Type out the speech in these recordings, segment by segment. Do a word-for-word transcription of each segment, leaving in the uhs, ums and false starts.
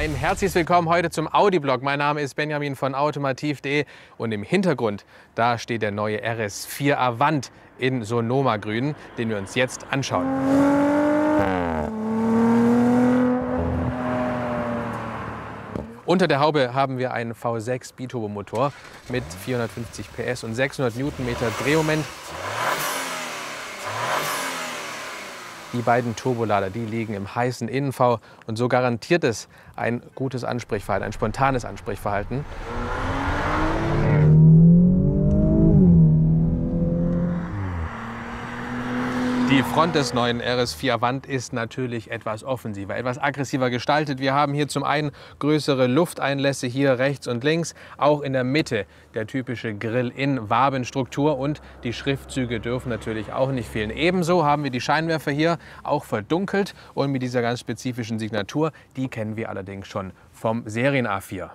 Ein herzliches Willkommen heute zum Audi-Blog. Mein Name ist Benjamin von automotiv punkt de und im Hintergrund, da steht der neue R S vier Avant in Sonoma-Grün, den wir uns jetzt anschauen. Unter der Haube haben wir einen V sechs Biturbomotor mit vierhundertfünfzig P S und sechshundert Newtonmeter Drehmoment. Die beiden Turbolader, die liegen im heißen Innen-V und so garantiert es ein gutes Ansprechverhalten, ein spontanes Ansprechverhalten. Die Front des neuen R S vier Avant ist natürlich etwas offensiver, etwas aggressiver gestaltet. Wir haben hier zum einen größere Lufteinlässe hier rechts und links, auch in der Mitte der typische Grill in Wabenstruktur und die Schriftzüge dürfen natürlich auch nicht fehlen. Ebenso haben wir die Scheinwerfer hier auch verdunkelt und mit dieser ganz spezifischen Signatur, die kennen wir allerdings schon vom Serien A vier.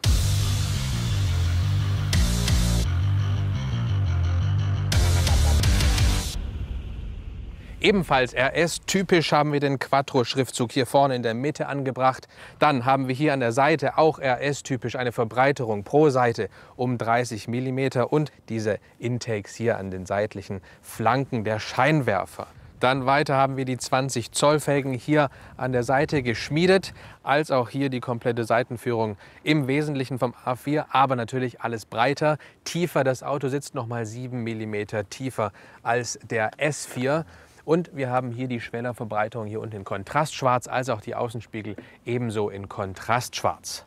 Ebenfalls R S-typisch haben wir den Quattro-Schriftzug hier vorne in der Mitte angebracht. Dann haben wir hier an der Seite auch R S-typisch eine Verbreiterung pro Seite um dreißig Millimeter und diese Intakes hier an den seitlichen Flanken der Scheinwerfer. Dann weiter haben wir die zwanzig Zoll Felgen hier an der Seite geschmiedet, als auch hier die komplette Seitenführung im Wesentlichen vom A vier, aber natürlich alles breiter, tiefer. Das Auto sitzt noch mal sieben Millimeter tiefer als der S vier. Und wir haben hier die Schwellerverbreiterung hier unten in Kontrastschwarz, als auch die Außenspiegel ebenso in Kontrastschwarz.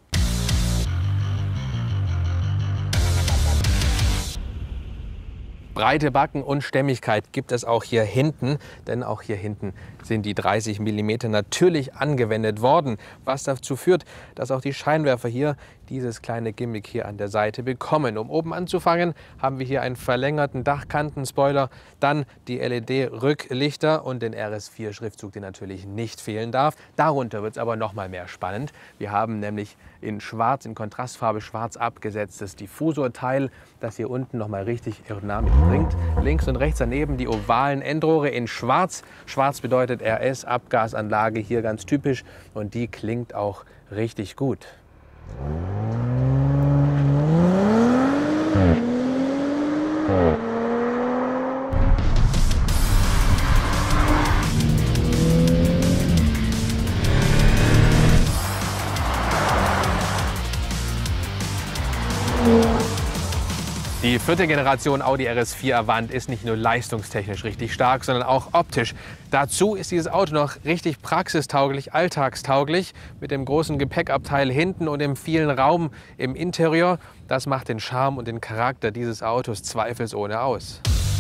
Breite Backen und Stämmigkeit gibt es auch hier hinten, denn auch hier hinten sind die dreißig Millimeter natürlich angewendet worden, was dazu führt, dass auch die Scheinwerfer hier dieses kleine Gimmick hier an der Seite bekommen. Um oben anzufangen, haben wir hier einen verlängerten Dachkantenspoiler, dann die L E D-Rücklichter und den R S vier Schriftzug, der natürlich nicht fehlen darf. Darunter wird es aber noch mal mehr spannend. Wir haben nämlich in Schwarz, in Kontrastfarbe schwarz abgesetztes Diffusorteil, das hier unten noch mal richtig Aerodynamik bringt. Links und rechts daneben die ovalen Endrohre in Schwarz. Schwarz bedeutet R S-Abgasanlage, hier ganz typisch und die klingt auch richtig gut. Die vierte Generation Audi R S vier Avant ist nicht nur leistungstechnisch richtig stark, sondern auch optisch. Dazu ist dieses Auto noch richtig praxistauglich, alltagstauglich mit dem großen Gepäckabteil hinten und dem vielen Raum im Interieur. Das macht den Charme und den Charakter dieses Autos zweifelsohne aus.